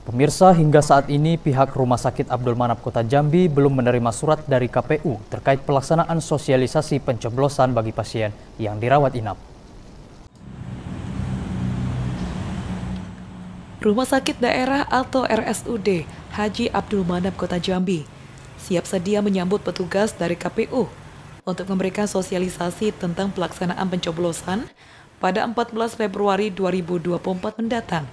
Pemirsa, hingga saat ini pihak Rumah Sakit Abdul Manap Kota Jambi belum menerima surat dari KPU terkait pelaksanaan sosialisasi pencoblosan bagi pasien yang dirawat inap. Rumah Sakit Daerah atau RSUD Haji Abdul Manap Kota Jambi siap sedia menyambut petugas dari KPU untuk memberikan sosialisasi tentang pelaksanaan pencoblosan pada 14 Februari 2024 mendatang.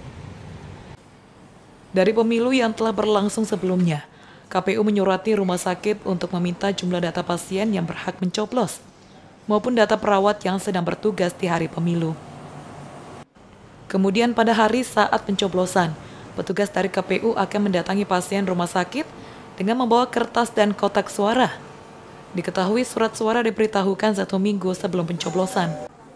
Dari pemilu yang telah berlangsung sebelumnya, KPU menyurati rumah sakit untuk meminta jumlah data pasien yang berhak mencoblos, maupun data perawat yang sedang bertugas di hari pemilu. Kemudian pada hari saat pencoblosan, petugas dari KPU akan mendatangi pasien rumah sakit dengan membawa kertas dan kotak suara. Diketahui surat suara diberitahukan 1 minggu sebelum pencoblosan.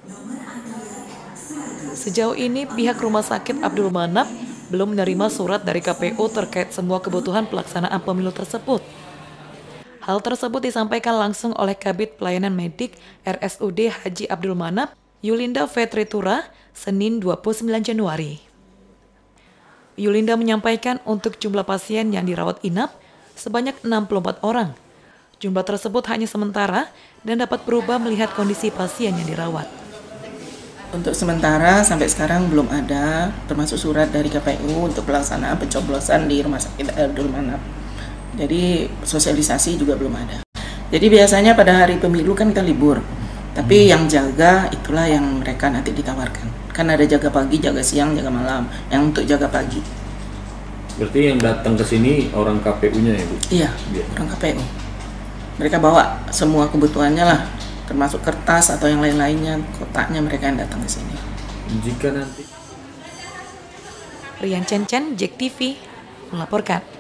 Sejauh ini pihak Rumah Sakit Abdul Manap belum menerima surat dari KPU terkait semua kebutuhan pelaksanaan pemilu tersebut. Hal tersebut disampaikan langsung oleh Kabid Pelayanan Medik RSUD Haji Abdul Manap, Yulinda Fetritura, Senin 29 Januari. Yulinda menyampaikan untuk jumlah pasien yang dirawat inap sebanyak 64 orang. Jumlah tersebut hanya sementara dan dapat berubah melihat kondisi pasien yang dirawat. Untuk sementara sampai sekarang belum ada, termasuk surat dari KPU untuk pelaksanaan pencoblosan di Rumah Sakit Abdul Manap. Jadi sosialisasi juga belum ada. Jadi biasanya pada hari pemilu kan kita libur, tapi yang jaga itulah yang mereka nanti ditawarkan. Kan ada jaga pagi, jaga siang, jaga malam. Yang untuk jaga pagi. Berarti yang datang ke sini orang KPU-nya ya, Bu? Iya, orang KPU. Mereka bawa semua kebutuhannya lah, termasuk kertas atau yang lain-lainnya, kotaknya mereka yang datang ke sini. Jika nanti Rian Cencen, JEK TV, melaporkan.